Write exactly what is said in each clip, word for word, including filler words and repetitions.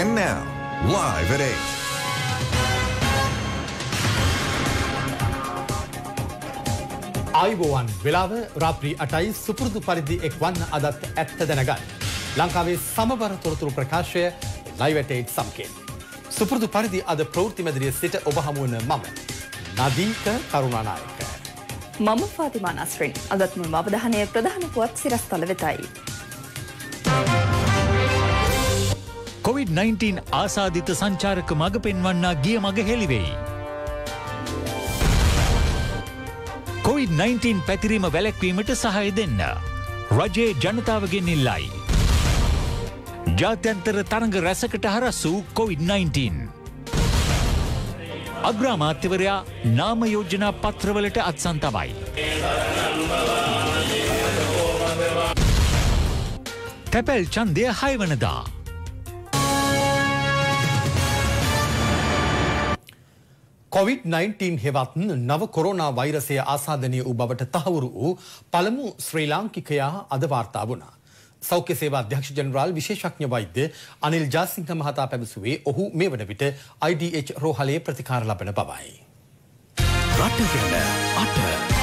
And now, live at eight. ආයුබෝවන් වෙලාව රාත්‍රී අටයි සුපුරුදු පරිදි එක් වන්න අදත් ඇත්ත දැනගන්න. ලංකාවේ සමබර තොරතුරු ප්‍රකාශය ලයිව් ඇට් එයිට් සම්කේ. සුපුරුදු පරිදි අද ප්‍රවෘත්ති මැදිරියේ සිට ඔබ හමු වන මම නදීක කරුණානායක. මම ෆාතිමා නස්රින්. අදත් මුල්ම අවධානය ප්‍රධාන පුවත් සිරස්තල වෙතයි. කොවිඩ් නයින්ටීන් ආසාදිත සංචාරක මඟ පෙන්වන්නා ගිය මඟ හෙළිවෙයි. කොවිඩ් නයින්ටීන් පැතිරීම වැළැක්වීමට සහාය දෙන්න රජයේ ජනතාවගෙන් ඉල්ලයි. ජාත්‍යන්තර තරඟ රැසකට හරස් වූ කොවිඩ් නයින්ටීන්. අග්‍රාමාත්‍යවරයා නාම යෝජනා පත්‍රවලට අත්සන් තබයි. තැපැල් ඡන්දය හය වනදා. කොවිඩ් නයින්ටීන් හෙවත් නව කොරෝනා වෛරසය ආසාදනය වූ බවට තහවුරු වූ පළමු ශ්‍රී ලාංකිකයා අද වාර්තා වුණා. සෞඛ්‍ය සේවා අධ්‍යක්ෂ ජනරාල් විශේෂඥ වෛද්‍ය අනිල් ජාසිංහ මහතා පැවසුවේ ඔහු මේ වන විට ආයි ඩී එච් රෝහලේ ප්‍රතිකාර ලබන බවයි. රටගෙන අට.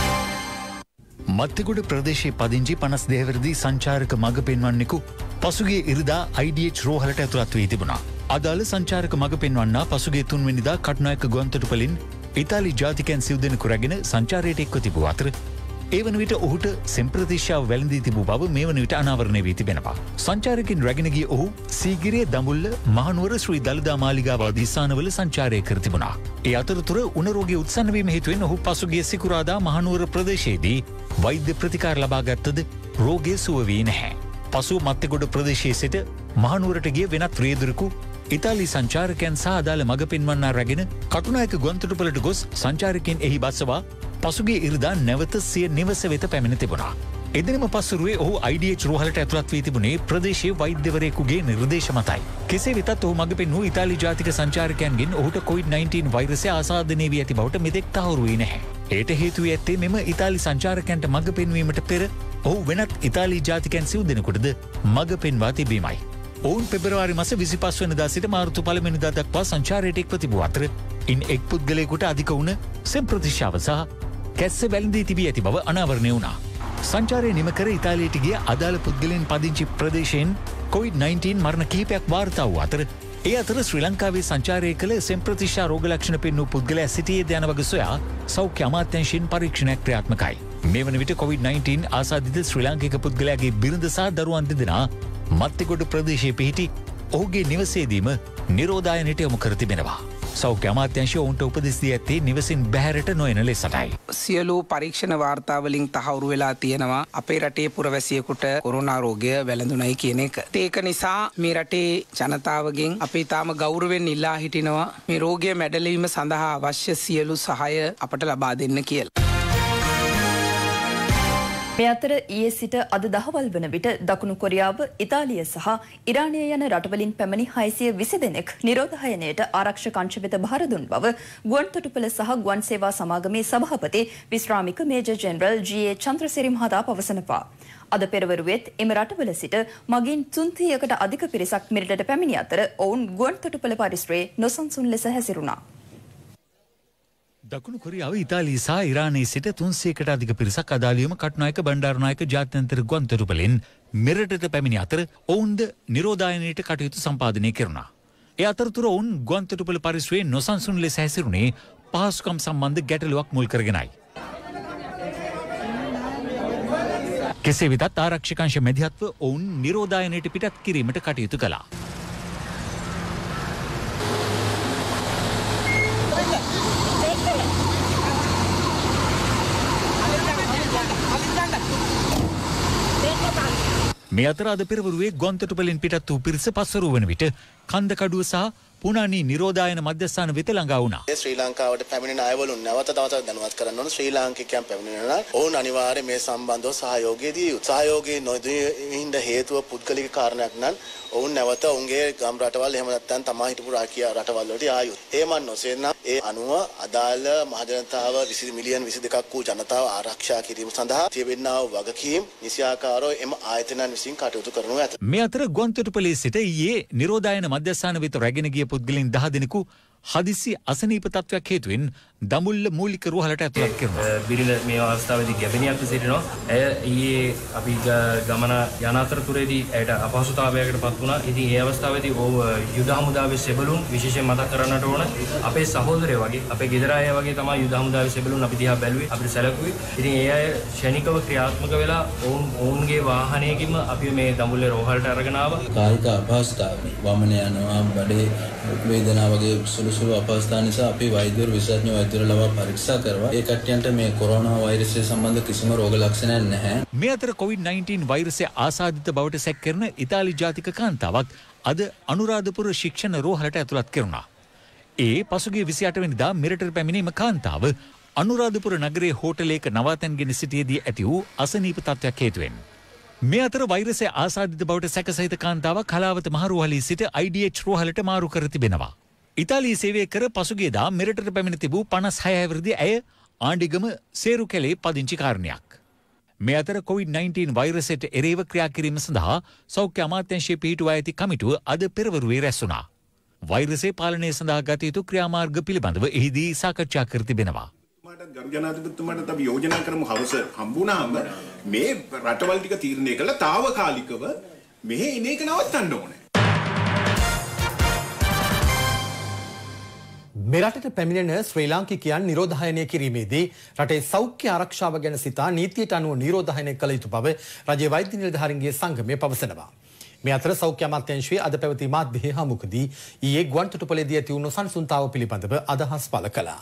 මත්තගොඩ ප්‍රදේශයේ පදිංචි පනස් දෙවැනි සංචාරක මඟ පෙන්වන්නෙකු පසුගිය ඉරිදා ආයි ඩී එච් රෝහලට ඇතුළත් වී තිබුණා. අදාළ සංචාරක මඟ පෙන්වන්නා පසුගිය තුන්වෙනිදා කටුනායක ගුවන්තොටුපළින් ඉතාලි ජාතිකයන් සිව් දෙනෙකු රැගෙන සංචාරයට එක්ව තිබූ අතර ඒ වන විට ඔහුට සෙම්ප්‍රතිශ්‍යාව වැළඳී තිබූ බව මේ වන විට අනාවරණය වී තිබෙනවා. සංචාරකින් රැගෙන ගිය ඔහු සීගිරිය දඹුල්ල මහනුවර ශ්‍රී දළදා මාලිගාව ආදී ස්ථානවල සංචාරය කර තිබුණා. ඒ අතරතුර උණ රෝගය උත්සන්න වීම හේතුවෙන් ඔහු පසුගිය සිකුරාදා මහනුවර ප්‍රදේශයේදී වෛද්‍ය ප්‍රතිකාර ලබා ගත්තද රෝගය සුව වී නැහැ. පසුව මත්තගොඩ ප්‍රදේශයේ සිට මහනුවරට ගිය වෙනත් රියදුරෙකු ඉතාලි සංචාරකයන් සහ අදාළ මඟ පෙන්වන්නා රැගෙන කටුනායක ගුවන්තොටුපළට ගොස් සංචාරකයන් එහි බස්සවා පසුගිය ඉරිදා නැවත සිය නිවස වෙත පැමිණ තිබුණා. එදිනම පසුරුවේ ඔහු ආයි ඩී එච් රෝහලට ඇතුළත් වී තිබුණේ ප්‍රදේශීය වෛද්‍යවරයෙකුගේ නිර්දේශ මතයි. කෙසේ වෙතත් ඔහු මඟ පෙන්වූ ඉතාලි ජාතික සංචාරකයන්ගෙන් ඔහුට කොවිඩ් නයින්ටීන් වෛරසය ආසාදනය වී ඇති බවට මෙතෙක් තහවුරු වී නැහැ. එයට හේතු වී ඇත්තේ මෙම ඉතාලි සංචාරකයන්ට මඟ පෙන්වීමට පෙර ඔහු වෙනත් ඉතාලි ජාතිකයන් සිව් දෙනෙකුටද මඟ පෙන්වා තිබීමයි. ඔවුන් පෙබරවාරි මාස විසිපස් වෙනිදා සිට මාර්තු පළමුවෙනිදා දක්වා සංචාරයට එක්ව තිබූ අතර ඉන් එක් පුද්ගලයෙකුට අධික වුණ සෙම්ප්‍රතිශ්‍යාව සහ කැස්ස වැළඳී තිබී ඇති බව අනාවරණය වුණා. සංචාරය නිම කර ඉතාලියට ගිය අදාළ පුද්ගලයන් පදිංචි ප්‍රදේශයෙන් කොවිඩ් නයින්ටීන් මරණ කිහිපයක් වාර්තා වූ අතර ඒ අතර ශ්‍රී ලංකාවේ සංචාරය කළ සෙම්ප්‍රතිශ්‍යා රෝග ලක්ෂණ පෙන්නූ පුද්ගලයා සිටියේද යන වග සොයා සෞඛ්‍ය අමාත්‍යාංශයෙන් පරීක්ෂණයක් ක්‍රියාත්මකයි. මේ වන විට කොවිඩ් නයින්ටීන් ආසාදිත ශ්‍රී ලාංකික පුද්ගලයාගේ බිරිඳ සහ දරුවන් දෙදෙනා මත්තගොඩ ප්‍රදේශයේ පිහිටි ඔහුගේ නිවසේදීම නිරෝධායනයට යොමු කර තිබෙනවා. සෞඛ්‍ය අමාත්‍යාංශය ඔවුන්ට උපදෙස් දී ඇත්තේ නිවසින් බැහැරට නොයන ලෙසටයි. සියලු පරීක්ෂණ වාර්තාවලින් තහවුරු වෙලා තියෙනවා අපේ රටේ පුරවැසියෙකුට කොරෝනා රෝගය වැළඳුණයි කියන එක. ඒක නිසා මේ රටේ ජනතාවගෙන් අපි තාම ගෞරවයෙන් ඉල්ලා හිටිනවා මේ රෝගය මැඩලීම සඳහා අවශ්‍ය සියලු සහාය අපට ලබා දෙන්න කියලා. මේ අතර ඊයේ සිට අද දහවල් වන විට දකුණු කොරියාව, ඉතාලිය සහ ඉරානය යන රටවලින් පැමිණි හයසිය විසි දෙනෙක් නිරෝධායනයට ආරක්ෂක අංශ වෙත බහර දුන් බව ගුවන්තොටුපළ සහ ගුවන් සේවා සමාගමේ සභාපති විශ්‍රාමික major general G A Chandrasiri මහතා පවසනවා. අද පෙරවරුවේත් එම රටවල සිට මගින් තුන්සියයකට අධික පිරිසක් මෙරටට පැමිණි අතර ඔවුන් ගුවන්තොටුපළ පරිසරයේ නොසන්සුන් ලෙස හැසිරුණා. දකුණු කොරියාව, ඉතාලිය සහ ඉරානයේ සිට තුන්සියයකට අධික පිරිසක් අදාළියම කටුනායක බණ්ඩාරනායක ජාත්‍යන්තර ගුවන්තොටුපළෙන් මෙරටට පැමිණි අතර ඔවුන්ද නිරෝධායනයට කටයුතු සම්පාදනය කෙරුණා. ඒ අතරතුර ඔවුන් ගුවන්තොටුපළ පරිසරයේ නොසන්සුන් ලෙස හැසිරුණේ පහසුකම් සම්බන්ධ ගැටලුවක් මුල් කරගෙනයි. කෙසේ වෙතත් ආරක්ෂක අංශ මැදිහත්ව ඔවුන් නිරෝධායනයට පිටත් කිරීමට කටයුතු කළා. මේ අතර අද පෙරවරුවේ ගුවන්තොටුපළින් පිටත් වූ පිරිස පස්වරු වන විට කන්දකඩුව සහ පුනානි නිරෝධායන මධ්‍යස්ථාන වෙත ළඟා වුණා. ශ්‍රී ලංකාවට පැමිණෙන අයවලුන් නැවත තවතත් දැනුවත් කරන්න ඕන. ශ්‍රී ලාංකිකයන් පැමිණෙනවා නම් ඔවුන් අනිවාර්යයෙන් මේ සම්බන්ධව සහයෝගය දී යුතුයි. සහයෝගය නොදීින්ද හේතුව පුද්ගලික කාරණයක් නම් ඔවුන් නැවත ඔවුන්ගේ ගම් රටවල් එහෙම නැත්නම් තමා හිටපු රාජ්‍ය රටවල් වලට ආයු. ඒමන් නොසෙන්න ඒ අනුව අදාළ මහජනතාව විසි මිලියන් විසි දෙකක් වූ ජනතාව ආරක්ෂා කිරීම සඳහා තිබෙනා වූ වගකීම් නිසියාකාරව එම ආයතනයන් විසින් කටයුතු කරනු ඇත. මේ අතර ගුවන්තොටුපළේ සිට ඊයේ නිරෝධායන මධ්‍යස්ථාන වෙත රැගෙන ගිය පුද්ගලයන් දහ දෙනෙකු හදිසි අසනීප තත්වයක් හේතුවෙන් දඹුල්ල මූලික රෝහලට ඇතුළත් කරනවා. බිරිල මේ අවස්ථාවේදී ගැබෙනියක් සිටිනවා. ඇය ඊයේ අපි ගමන යන අතරතුරේදී ඇයට අපහසුතාවයකට පත් වුණා. ඉතින් ඒ අවස්ථාවේදී ඕ යුද හමුදාවේ සෙබළුන් විශේෂයෙන් මතක් කරන්නට ඕන අපේ සහෝදරයෝ වගේ අපේ ගෙදර අය වගේ තමයි යුද හමුදාවේ සෙබළුන් අපි දිහා බැලුවේ අපිට සැලකුවේ. ඉතින් ඒ අය ශනිකව ක්‍රියාත්මක වෙලා ඔවුන් ඔවුන්ගේ වාහනයකින්ම අපි මේ දඹුල්ලේ රෝහලට අරගෙන ආවා. කායික අපහසුතාව වමන යනවා බඩේ වේදනාව වගේ සුළු සුළු අපහසුතාව නිසා අපි වෛද්‍යවරු විශේෂඥ වෛද්‍යවරු ලවා පරීක්ෂා කරවා ඒ කට්ටියන්ට මේ කොරෝනා වෛරසය සම්බන්ධ කිසිම රෝග ලක්ෂණයක් නැහැ. මේ අතර කොවිඩ් නයින්ටීන් වෛරසය ආසාදිත බවට සැක කරන ඉතාලි ජාතික කාන්තාවක් අද අනුරාධපුර ශික්ෂණ රෝහලට ඇතුළත් කෙරුණා. ඒ පසුගිය විසි අට වෙනිදා මෙරටට පැමිණීම කාන්තාව අනුරාධපුර නගරයේ හෝටලයක නවාතැන්ගෙන සිටියේදී ඇති වූ අසනීප තත්ත්වයක් හේතුවෙන්. මේ අතර වෛරසය ආසාදිත බවට සැකසහිත කාන්තාවක් හලාවත මහරෝහලේ සිට අයි ඩී එච් රෝහලට මාරු කර තිබෙනවා. ඉතාලී සේවය කර පසුගියදා මෙරටට පැමිණ තිබූ පනස් හය හැවිරිදි ඇය ආණ්ඩිගම සේරු කැලේ පදිංචි කාරණයක්. මේ අතර කොවිඩ් නයින්ටීන් වෛරසයට එරෙහිව ක්‍රියා කිරීම සඳහා සෞඛ්‍ය අමාත්‍යාංශයේ පිහිටුවා ඇති කමිටුව අද පෙරවරුවේ රැස් වුණා. වෛරසය පාලනය සඳහා ගත යුතු ක්‍රියාමාර්ග පිළිබඳව එහිදී සාකච්ඡා කර තිබෙනවා. ගරු ජනාධිපතිතුමාට අපි යෝජනා කරමු හවස හම්බුනාම මේ රටවල් ටික තීරණය කළා తాවකාලිකව මෙහෙ එන එක නවත්තන්න ඕනේ. මෙරටට පැමිණෙන ශ්‍රී ලාංකිකයන් නිරෝධායනය කිරීමේදී රටේ සෞඛ්‍ය ආරක්ෂාව ගැන සිතා නීතියට අනුව නිරෝධායනය කළ යුතු බව රජයේ වෛද්‍ය නිලධාරීන්ගේ සංගමය පවසනවා. මේ අතර සෞඛ්‍ය අමාත්‍යාංශයේ අද පැවති මාධ්‍ය හමුවකදී ඊයේ ගුවන්තොටුපළේදී ඇති වුණු සංසුන්තාව පිළිබඳව අදහස් පළ කළා.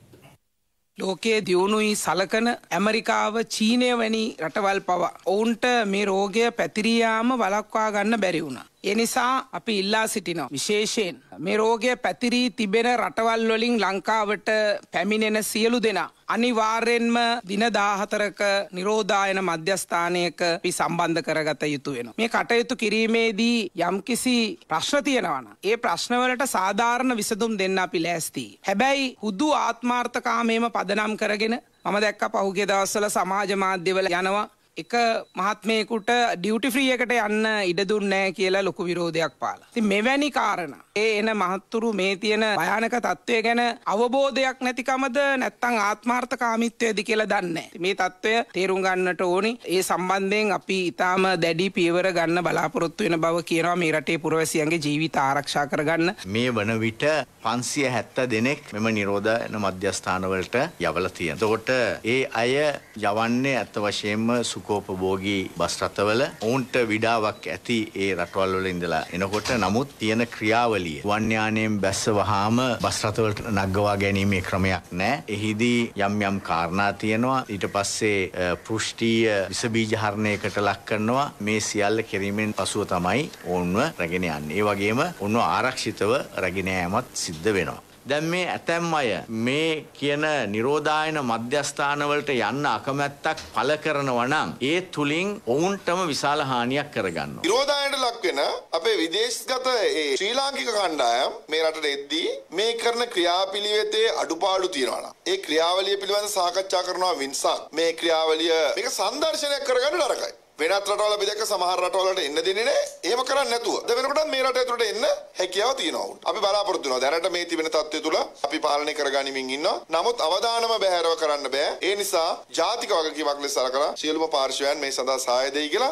ලෝකයේ දියුණුයි සලකන ඇමරිකාව චීනය වැනි රටවල් පවා ඔවුන්ට මේ රෝගය පැතිරී යාම වළක්වා ගන්න බැරි වුණා. ඒ නිසා අපි ඉල්ලා සිටිනවා විශේෂයෙන් මේ රෝගය පැතිරී තිබෙන රටවල් වලින් ලංකාවට පැමිණෙන සියලු දෙනා අනිවාර්යෙන්ම දින දාහතරක නිරෝධායන මධ්‍යස්ථානයක අපි සම්බන්ධ කරගත යුතු වෙනවා. මේ කටයුතු කිරීමේදී යම්කිසි ප්‍රශ්න තියෙනවා නම් ඒ ප්‍රශ්නවලට සාධාරණ විසඳුම් දෙන්න අපි ලෑස්තියි. හැබැයි හුදු ආත්මාර්ථකාමීම පදනම් කරගෙන මම දැක්ක පහුගිය දවස්වල සමාජ මාධ්‍යවල යනවා එක මහත්මයෙකුට ඩියුටි ෆ්‍රී එකට යන්න ඉඩ දුන්නේ නැහැ කියලා ලොකු විරෝධයක් පාලා. ඉතින් මෙවැනි කාරණා ඒ එන මහත්තුරු මේ තියෙන භයානක තත්ත්වය ගැන අවබෝධයක් නැතිකමද නැත්නම් ආත්මාර්ථකාමීත්වයද කියලා දන්නේ නැහැ. මේ තත්ත්වය තේරුම් ගන්නට ඕනි. ඒ සම්බන්ධයෙන් අපි ඊටාම දැඩි පියවර ගන්න බලාපොරොත්තු වෙන බව කියනවා මේ රටේ පුරවැසියන්ගේ ජීවිත ආරක්ෂා කරගන්න. මේ වන විට පන්සිය හැත්තෑ දෙනෙක් මෙම නිරෝධායන මධ්‍යස්ථාන වලට යවලා තියෙනවා. එතකොට ඒ අය යවන්නේ අත් වශයෙන්ම සුකෝපභෝගී බස් රථවල ඔවුන්ට විඩාවක් ඇති ඒ රටවල් වල ඉඳලා එනකොට නමුත් තියෙන ක්‍රියාවලිය වන් යානයෙන් බැස්ස වහාම බස් රථවලට නගවා ගැනීමේ ක්‍රමයක් නැහැ. එහිදී යම් යම් කාරණා තියෙනවා. ඊට පස්සේ පෘෂ්ඨීය විස බීජ හරණයකට ලක් කරනවා. මේ සියල්ල කිරීමෙන් පසුව තමයි ඔවුන්ව රැගෙන යන්නේ. ඒ වගේම ඔවුන්ව ආරක්ෂිතව රැගෙන යාමත් සිද්ධ වෙනවා. දැන් මේ ඇතැම් අය මේ කියන නිරෝධායන මධ්‍යස්ථාන වලට යන්න අකමැත්තක් පළ කරනවා නම් ඒ තුලින් ඔවුන්ටම විශාල හානියක් කරගන්නවා. නිරෝධායනට ලක් වෙන අපේ විදේශගත ඒ ශ්‍රී ලාංකික කණ්ඩායම් මේ රටට එද්දී මේ කරන ක්‍රියාපිළිවෙතේ අඩුපාඩු තියෙනවා නම් ඒ ක්‍රියාවලිය පිළිබඳව සාකච්ඡා කරනවා වින්සන්. මේ ක්‍රියාවලිය මේක සංදර්ශනයක් කරගන්න නරකයි. වෙනත් රටවල අපි දැක්ක සමහර රටවලට එන්න දෙන්නේ නැහැ. එහෙම කරන්නේ නැතුව. දැන් වෙනකොට මේ රට ඇතුළට එන්න හැකියාව තියෙනවා උන්ට. අපි බලාපොරොත්තු වෙනවා. දැනට මේ තිබෙන තත්ත්වය තුල අපි පාලනය කරගනිමින් ඉන්නවා. නමුත් අවදානම බැහැරව කරන්න බෑ. ඒ නිසා ජාතික වගකීමක් ලෙස සලකලා සියලුම පාර්ශවයන් මේ සඳහා සහාය දෙයි කියලා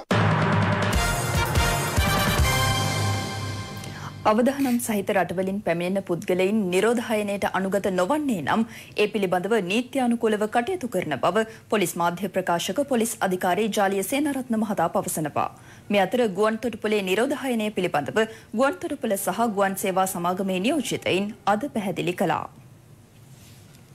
අවදානම් සහිත රටවලින් පැමිණෙන පුද්ගලයින් නිරෝධායනයට අනුගත නොවන්නේ නම් ඒ පිළිබඳව නීත්‍යානුකූලව කටයුතු කරන බව පොලිස් මාධ්‍ය ප්‍රකාශක පොලිස් අධිකාරී ජාලිය සේනාරත්න මහතා පවසනවා. මේ අතර ගුවන්තොටුපළේ නිරෝධායනය පිළිබඳව ගුවන්තොටුපළ සහ ගුවන් සේවා සමාගමේ නියෝජිතයින් අද පැහැදිලි කළා.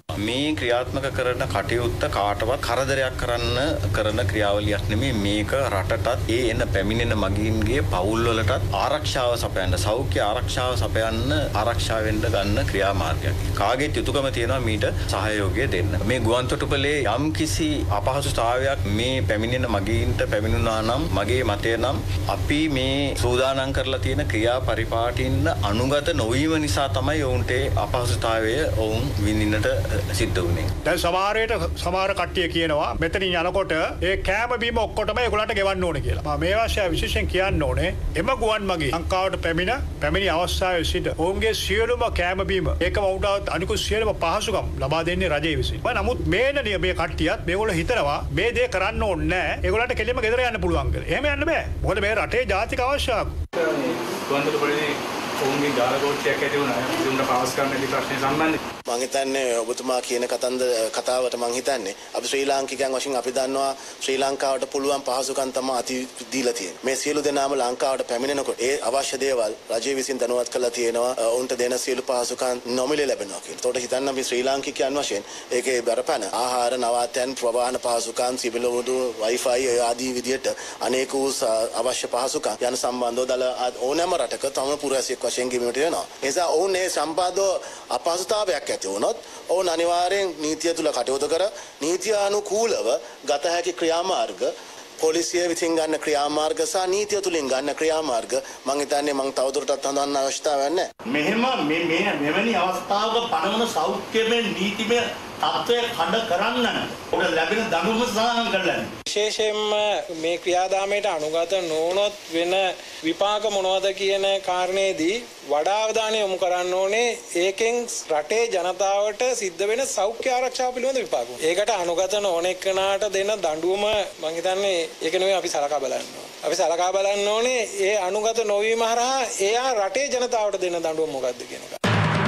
මේ ක්‍රියාත්මක කරන කටයුත්ත කාටවත් කරදරයක් කරන්න කරන ක්‍රියාවලියක් නෙමෙයි. මේක රටටත් ඒ එන පැමිණෙන මගීන්ගේ පවුල් වලටත් ආරක්ෂාව සපයන්න, සෞඛ්‍ය ආරක්ෂාව සපයන්න, ආරක්ෂා වෙන්න ගන්න ක්‍රියාමාර්ගයක්. කාගේත් යුතුයකම තියෙනවා මීට සහයෝගය දෙන්න. මේ ගුවන්තොටුපළේ යම් කිසි අපහසුතාවයක් මේ පැමිණෙන මගීන්ට පැමිණුණා නම් මගේ මතය නම් අපි මේ සූදානම් කරලා තියෙන ක්‍රියා පරිපාටින්න අනුගත නොවීම නිසා තමයි ඔවුන්ට අපහසුතාවය ඔවුන් විඳින්නට සිද්ධ වුණේ. දැන් සමහරයට සමහර කට්ටිය කියනවා මෙතනින් යනකොට ඒ කෑම බීම ඔක්කොටම ඒගොල්ලන්ට ගෙවන්න ඕනේ කියලා. මම මේ වාසිය විශේෂයෙන් කියන්න ඕනේ එම ගුවන් මගී ලංකාවට පැමිණ පැමිණි අවස්ථාවේ සිට ඔවුන්ගේ සියලුම කෑම බීම ඒකම උඩට අනිකුත් සියලුම පහසුකම් ලබා දෙන්නේ රජය විසින්. නමුත් මේ මේ කට්ටියත් මේගොල්ලෝ හිතනවා මේ දේ කරන්න ඕනේ නැහැ. ඒගොල්ලන්ට කෙලින්ම ගෙදර යන්න පුළුවන් කියලා. එහෙම යන්න බෑ. මොකද මේ රටේ ජාතික අවශ්‍යතාවක්. ගුවන්තොටුපළේ ඔවුන්ගේ ජාලකෝට්ටයක් ඇති වුණා. ඒකට පාස් කරන්න ඉති ප්‍රශ්නේ සම්බන්ධයි. මම හිතන්නේ ඔබතුමා කියන කතන්ද කතාවට මම හිතන්නේ අපි ශ්‍රී ලාංකිකයන් වශයෙන් අපි දන්නවා ශ්‍රී ලංකාවට පුළුවන් පහසුකම් තමයි අති දීලා තියෙන්නේ. මේ සියලු දෙනාම ලංකාවට පැමිණෙනකොට ඒ අවශ්‍ය දේවල් රජය විසින් දැනුවත් කරලා තියෙනවා. ඔවුන්ට දෙන සියලු පහසුකම් නොමිලේ ලැබෙනවා කියලා. ඒකට හිතන්න අපි ශ්‍රී ලාංකිකයන් වශයෙන් ඒකේ බරපැන ආහාර නවාතැන් ප්‍රවාහන පහසුකම් සිවිල් වුඩු වයිෆයි ආදී විදියට අනේක වූ අවශ්‍ය පහසුකම් යන සම්බන්ධව දල ඕනෑම රටක තම පුරවැසියෙක් වශයෙන් ගෙවීමට වෙනවා. ඒ නිසා ඔවුන් මේ සම්බන්ධව අපහසුතාවයක් ඇති වුණොත් ඔවුන් අනිවාර්යෙන් නීතිය තුල කටයුතු කර නීතිය අනුකූලව ගත හැකි ක්‍රියාමාර්ග පොලිසිය විසින් ගන්න ක්‍රියාමාර්ග සහ නීතිය තුලින් ගන්න ක්‍රියාමාර්ග මම හිතන්නේ මම තවදුරටත් හඳුන්වන්න අවශ්‍යතාවයක් නැහැ. මෙහෙම මේ මේ මෙවැනි අවස්ථාවක පනවන සෞඛ්‍යමය නීතිමය තත්ත්වය කඩ කරන්න ඔබ ලැබෙන දඬුවම සඳහන් කරලා විශේෂයෙන්ම මේ ක්‍රියාදාමයට අනුගත නොවුනොත් වෙන විපාක මොනවද කියන කාරණේදී වඩා අවධානය යොමු කරන්න ඕනේ ඒකෙන් රටේ ජනතාවට සිද්ධ වෙන සෞඛ්‍ය ආරක්ෂාව පිළිබඳ විපාක. ඒකට අනුගත නොවන එක්කනාට දෙන දඬුවම මම හිතන්නේ ඒක නෙවෙයි අපි සලකා බලන්න ඕනේ. අපි සලකා බලන්න ඕනේ ඒ අනුගත නොවීම හරහා එයා රටේ ජනතාවට දෙන දඬුවම මොකක්ද කියන එක.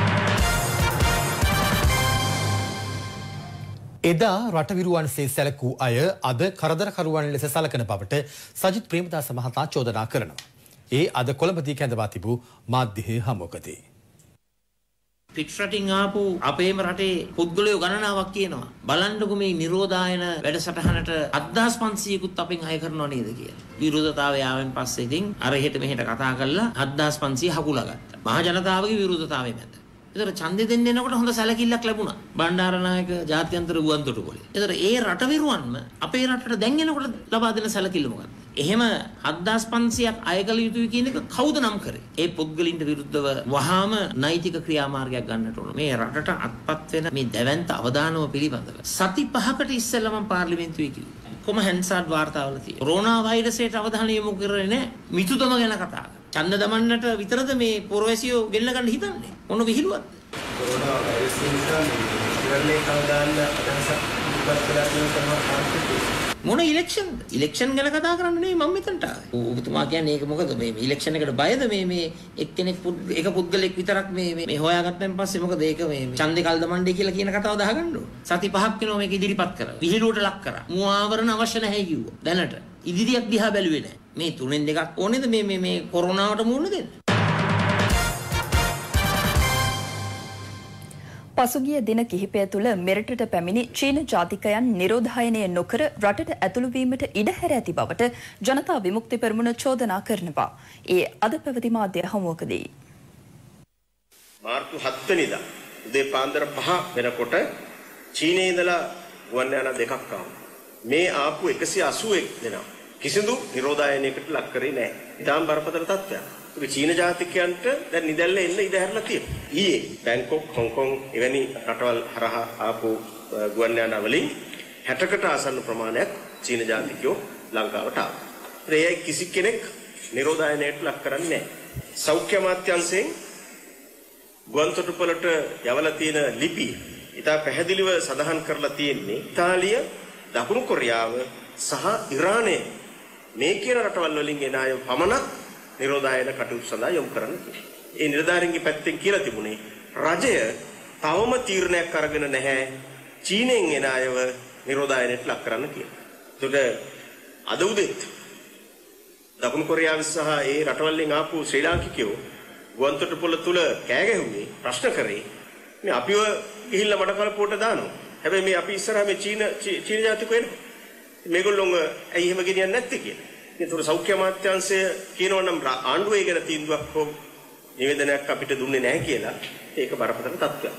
එදා රටවිරුවන්සේ සැලකූ අය අද කරදරකරුවන් ලෙස සලකන බවට සජිත් ප්‍රේමදාස මහතා චෝදනා කරනවා. ඒ අද කොළඹදී කැඳවා තිබූ මාධ්‍ය හමුවකදී. පිටරටින් ආපු අපේම රටේ පුද්ගලයෝ ගණනාවක් කියනවා. බලන්නකො මේ නිරෝධායන වැඩසටහනට අත්දහස් පන්සීයකුත් අපෙන් අය කරනව නේද කියලා. විරෝධතාවය ආවෙන් පස්සේ ඉතින් අර හෙට මෙහෙට කතා කරලා අත්දහස් පන්සීය හකුලා ගත්තා. මහ ජනතාවගේ විරෝධතාවය මැද. ඒතර ඡන්දෙ දෙන්න එනකොට හොඳ සැලකිල්ලක් ලැබුණා. බණ්ඩාරනායක ජාත්‍යන්තර ගුවන්තොටුපළේ. ඒතර ඒ රටවිරුවන්ම අපේ රටට දැන් එනකොට ලබා දෙන සැලකිල්ල මොකක්ද? එහෙම හත්දාස් පන්සීයක් අය කළ යුතුයි කියන එක කවුද නම් කරේ? ඒ පුද්ගලින්ට විරුද්ධව වහාම නෛතික ක්‍රියාමාර්ගයක් ගන්නට ඕන. මේ රටට අත්පත් වෙන මේ දැවැන්ත අවදානම පිළිබඳව සති පහකට ඉස්සෙල්ලා මම පාර්ලිමේන්තුවේ කිව්වා. කොම හැන්සාඩ් වාර්තාවල තියෙනවා. කොරෝනා වෛරසයට අවධානය යොමු කරන්නේ නැහැ. මිතුදම ගැන කතා කරා. ඡන්ද දමන්නට විතරද මේ පුරවැසියෝ ගෙල්ල ගන්න හිතන්නේ? මොන විහිළුවක්ද? කොරෝනා වෛරසය නිසා ඉවරලේ කවදාන්න අදහසක් ඉවත් කරලා තියෙන සමහර මොන ඉලෙක්ෂන්ද? ඉලෙක්ෂන් ගැන කතා කරන්න නෙවෙයි මම මෙතනට ආවේ. ඔබතුමා කියන්නේ ඒක මොකද මේ ඉලෙක්ෂන් එකට බයද මේ මේ එක්කෙනෙක් එක පුද්ගලෙක් විතරක් මේ මේ හොයාගත්තන් පස්සේ මොකද ඒක මේ ඡන්දේ කල් දමන්නේ කියලා කියන කතාව දාගන්න ඕන. සති පහක් වෙනවා මේක ඉදිරිපත් කරලා. විහිළුවට ලක් කරා. මුවාවරණ අවශ්‍ය නැහැ කිව්වා. දැනට ඉදිරියක් දිහා බැලුවේ නැහැ. මේ තුනෙන් දෙකක් ඕනේද මේ මේ මේ කොරෝනාවට මුහුණ දෙන්න? පසුගිය දින කිහිපය තුළ මෙරටට පැමිණි චීන ජාතිකයන් නිරෝධායනය නොකර රටට ඇතුළු වීමට ඉඩ හැර ඇති බවට ජනතා විමුක්ති පෙරමුණ චෝදනා කරනවා. ඒ අද පැවති මාධ්‍ය හමුවකදී මාර්තු හත් වෙනිදා උදේ පාන්දර පහ වෙනකොට චීනයේ ඉඳලා ගුවන් යාන දෙකක් ආවා. මේ ආපු එකසිය අසූ එක් දෙනා කිසිදු නිරෝධායනයකට ලක් කරේ නැහැ. ඊටාම් බරපතල තත්ත්වයක්. ඒ චීන ජාතිකයන්ට දැන් නිදැල්ල එන්න ඉඩ හැරලා තියෙනවා. ඊයේ බැංකොක් හොංකොං එවැනි රටවල් හරහා ආපු ගුවන් යාන වලින් හැටකට ආසන්න ප්‍රමාණයක් චීන ජාතිකයෝ ලංකාවට ආවා. ඒ කිසි කෙනෙක් නිරෝධායනයට ලක් කරන්නේ නැහැ. සෞඛ්‍ය අමාත්‍යාංශයෙන් ගුවන්තොටුපළට යවලා තියෙන ලිපි ඉතා පැහැදිලිව සඳහන් කරලා තියෙන්නේ ඉතාලිය, දකුණු කොරියාව සහ ඉරානය මේ කියන රටවල් වලින් එන අය පමණක් නිරෝධායන කටයුතු සඳහා යොමු කරන්න කියලා. ඒ නිලධාරීන්ගේ පැත්තෙන් කියලා තිබුණේ රජය තවම තීරණයක් අරගෙන නැහැ චීනෙන් එන අයව නිරෝධායනයට ලක් කරන්න කියලා. ඒකට අද උදේත් දකුණු කොරියාව සහ ඒ රටවල් වලින් ආපු ශ්‍රී ලාංකිකයෝ ගුවන්තොටුපළ තුල කෑ ගැහුවේ ප්‍රශ්න කරේ මේ අපිව ගිහිල්ලා මඩ කලපුවට දානවා. හැබැයි මේ අපි ඉස්සරහා මේ චීන චීන ජාතික වෙනවා. මේගොල්ලෝ ඇයි එහෙම ගෙනියන්නේ නැත්තේ කියලා. ඒතර සෞඛ්‍ය අමාත්‍යාංශය කියනවා නම් ආණ්ඩුවේ ගැන තීන්දුවක් හෝ නිවේදනයක් අපිට දුන්නේ නැහැ කියලා. ඒක බරපතල තත්ත්වයක්.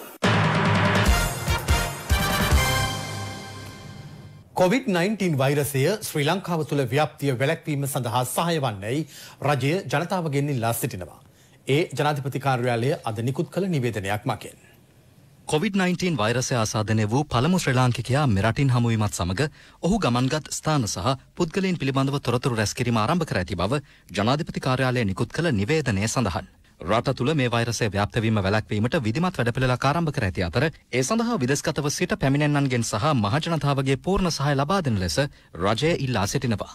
කොවිඩ් නයින්ටීන් වෛරසය ශ්‍රී ලංකාව තුළ ව්‍යාප්තිය වැළැක්වීම සඳහා සහාය වන්නයි රජය ජනතාවගෙන් ඉල්ලා සිටිනවා. ඒ ජනාධිපති කාර්යාලය අද නිකුත් කළ නිවේදනයක් මගින්. කොවිඩ් නයින්ටීන් වෛරසය ආසාදනය වූ පළමු ශ්‍රී ලාංකිකයා මෙරටින් හමුවීමත් සමග ඔහු ගමන්ගත් ස්ථාන සහ පුද්ගලයන් පිළිබඳව තොරතුරු රැස් කිරීම ආරම්භ කර ඇති බව ජනාධිපති කාර්යාලය නිකුත් කළ නිවේදනයේ සඳහන්. රට තුළ මේ වෛරසය ව්‍යාප්ත වීම වැළැක්වීමට විධිමත් වැඩපිළිවෙලක් ආරම්භ කර ඇති අතර ඒ සඳහා විදේශගතව සිට පැමිණෙන්නන්ගෙන් සහ මහජනතාවගේ පූර්ණ සහාය ලබා දෙන ලෙස රජය ඉල්ලා සිටිනවා.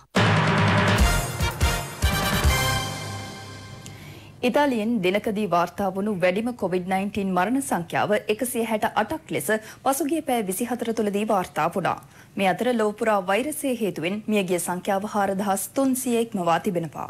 ඉතාලියෙන් දිනකදී වාර්තා වුණු වැඩිම කොවිඩ් නයින්ටීන් මරණ සංඛ්‍යාව එකසිය හැට අටක් ලෙස පසුගිය පැය විසිහතර තුළදී වාර්තා වුණා. මේ අතර ලොව පුරා වෛරසය හේතුවෙන් මියගිය සංඛ්‍යාව හාරදහස් තුන්සියයක් ඉක්මවා තිබෙනවා.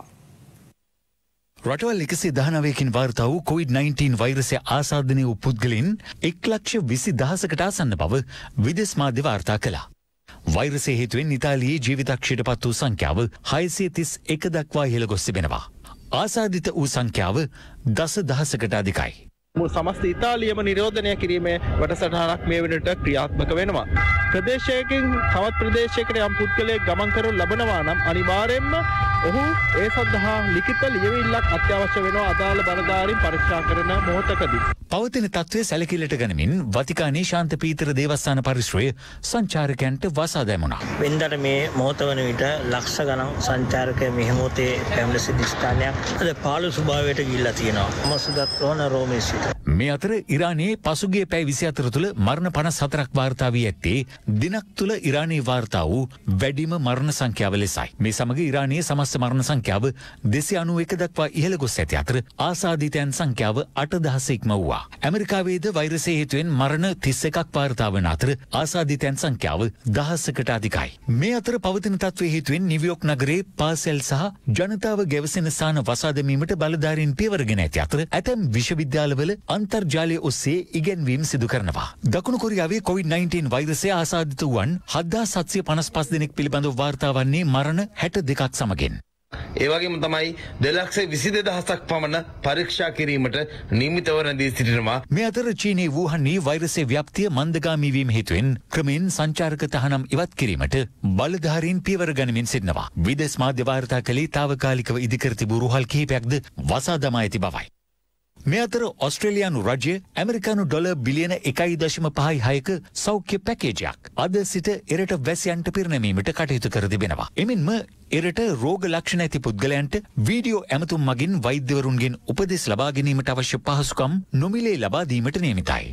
රටවල් එකසිය දහනවයකින් වාර්තා වූ කොවිඩ් නයින්ටීන් වෛරසය ආසාදනය වූ පුද්ගලයන් එක් ලක්ෂ විසි දහසකට ආසන්න බව විදේශ මාධ්‍ය වාර්තා කළා. වෛරසය හේතුවෙන් ඉතාලියේ ජීවිතක්ෂයට පත් වූ සංඛ්‍යාව හයසිය තිස් එක දක්වා ඉහළ ගොස් තිබෙනවා. ආසාදිත වූ සංඛ්‍යාව දස දහසකට අධිකයි. සමස්ත ඉතාලියම නිරෝධනය කිරීමේ වැඩසටහනක් මේ වෙනට ක්‍රියාත්මක වෙනවා. ප්‍රදේශයකින් තවත් ප්‍රදේශයකට යම් පුද්ගලයෙක් ගමන් කරනු ලබනවා නම් අනිවාර්යයෙන්ම ඔහු ඒ සඳහා ලිඛිත ලියවිල්ලක් අත්‍යවශ්‍ය වෙනවා අදාළ බලධාරීන් පරීක්ෂා කරන මොහොතකදී. පවතින තත්ත්වය සැලකිල්ලට ගනිමින් වතිකානයේ ශාන්ත පීතර දේවස්ථාන පරිශ්‍රය සංචාරකයන්ට වසා දැමුණා. වෙනදට මේ මොහොත වන විට ලක්ෂ ගණන් සංචාරකයන් මේ මොහොතේ පැමිණ සිටි ස්ථානයක් අද පාළු ස්වභාවයට ගිහිල්ලා තියෙනවා. මොස්කෝත් රෝන රෝමේ සිට. මේ අතර ඉරානයේ පසුගිය පැය විසිහතර තුළ මරණ පනස් හතරක් වාර්තා වී ඇත්තේ දිනක් තුළ ඉරානයේ වාර්තා වූ වැඩිම මරණ සංඛ්‍යාව ලෙසයි. මේ සමග ඉරානයේ සමස්ත මරණ සංඛ්‍යාව දෙසිය අනූ එක දක්වා ඉහළ ගොස් ඇති අතර ආසාදිතයන් සංඛ්‍යාව අටදහස ඉක්මවුවා. ඇමරිකාවේද වෛරසය හේතුවෙන් මරණ තිස් එකක් වාර්තා වන අතර ආසාදිතයන් සංඛ්‍යාව දහසකට අධිකයි. මේ අතර පවතින තත්ත්වයේ හේතුවෙන් නිව්යෝක් නගරයේ පාසල් සහ ජනතාව ගැවසෙන ස්ථාන වසා දැමීමට බලධාරීන් පියවරගෙන ඇති අතර ඇතැම් විශ්වවිද්‍යාලවල අන්තර්ජාලය ඔස්සේ ඉගැන්වීම් සිදු කරනවා. දකුණු කොරියාවේ කොවිඩ් නයින්ටීන් වෛරසය ආසාදිත වූවන් හත්දාස් සත්සිය පනස් පස් දෙනෙක් පිළිබඳව වාර්තා වන්නේ මරණ හැට දෙකක් සමගින්. ඒ වගේම තමයි දෙලක්ෂ විසි දෙදහසක් පමණ පරීක්ෂා කිරීමට නියමිතව රැඳී සිටිනවා. මේ අතර චීනයේ වූහන්නේ වෛරසයේ ව්‍යාප්තිය මන්දගාමී වීම හේතුවෙන් ක්‍රමෙන් සංචාරක තහනම් ඉවත් කිරීමට බලධාරීන් පියවර ගනිමින් සිටිනවා. විදේශ මාධ්‍ය වාර්තා කළේ තාවකාලිකව ඉදිකර තිබූ රුහල් කිහිපයක්ද වසා දමා ඇති බවයි. මේ අතර ඔස්ට්‍රේලියානු රජය ඇමරිකානු ඩොලර් බිලියන එකයි දශම පහයි හයක සෞඛ්‍ය පැකේජයක් අද සිට එරට වැසියන්ට පිරිනැමීමට කටයුතු කර තිබෙනවා. එමෙන්ම එරට රෝග ලක්ෂණ ඇති පුද්ගලයන්ට වීඩියෝ ඇමතුම් මගින් වෛද්‍යවරුන්ගෙන් උපදෙස් ලබා ගැනීමට අවශ්‍ය පහසුකම් නොමිලේ ලබා දීමට නියමිතයි.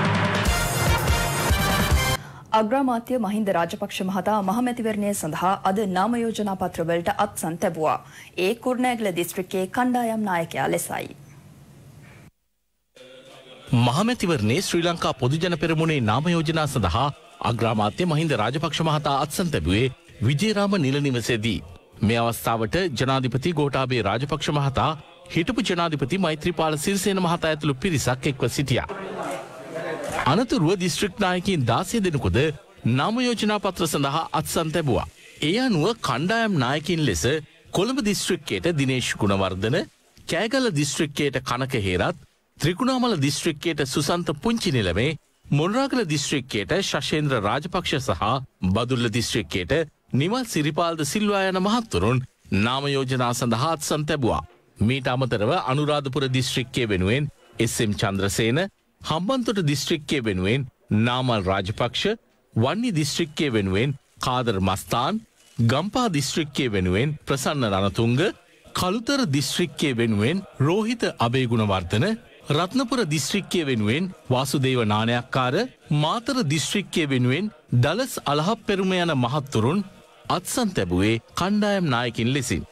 අග්‍රාමාත්‍ය මහින්ද රාජපක්ෂ මහතා මහමැතිවරණය සඳහා අද නාම යෝජනා පත්‍රවලට අත්සන් තැබුවා. ඒ කුර්ණෑගල දිස්ත්‍රික්කයේ කණ්ඩායම් නායකයා ලෙසයි. මහමැතිවරණයේ ශ්‍රී ලංකා පොදුජන පෙරමුණේ නාම යෝජනා සඳහා අග්‍රාමාත්‍ය මහින්ද රාජපක්ෂ මහතා අත්සන් තැබුවේ විජේරාම නිල නිවසේදී. මේ අවස්ථාවට ජනාධිපති ගෝඨාභය රාජපක්ෂ මහතා හිටපු ජනාධිපති මෛත්‍රීපාල සිරිසේන මහතා ඇතුළු පිරිසක් එක්ව සිටියා. අනතුරුව දිස්ත්‍රික් නායකයින් දාසය දෙනෙකුද නාම යෝජනා පත්‍ර සඳහා අත්සන් තැබුවා. ඒ අනුව කණ්ඩායම් නායකින් ලෙස කොළඹ දිස්ත්‍රික්කයට දිනේෂ් ගුණවර්ධන, කෑගල දිස්ත්‍රික්කයට කනක හේරත්, ත්‍රිකුණාමල දිස්ත්‍රික්කයට සුසන්ත පුංචි නිලමේ, මොනරාගල දිස්ත්‍රික්කයට ශෂේන්ද්‍ර රාජපක්ෂ සහ බදුල්ල දිස්ත්‍රික්කයට නිමල් සිරිපාල්ද සිල්වා යන මහත්වරුන් නාම යෝජනා සඳහා අත්සන් තැබුවා. මීට අමතරව අනුරාධපුර දිස්ත්‍රික්කය වෙනුවෙන් එස් එම් චන්ද්‍රසේන, හම්බන්තොට දිස්ත්‍රික්කය වෙනුවෙන් නාමල් රාජපක්ෂ, වන්නි දිස්ත්‍රික්කය වෙනුවෙන් කාදර් මස්තාන්, ගම්පා දිස්ත්‍රික්කය වෙනුවෙන් ප්‍රසන්න රණතුංග, කළුතර දිස්ත්‍රික්කය වෙනුවෙන් රෝහිත අබේගුණවර්ධන, රත්නපුර දිස්ත්‍රික්කය වෙනුවෙන් වාසුදේව නානයක්කාර, මාතර දිස්ත්‍රික්කය වෙනුවෙන් දලස් අලහප් පෙරුම යන මහත්තුරුන් අත්සන් තැබුවේ කණ්ඩායම් නායකින් ලෙසින්.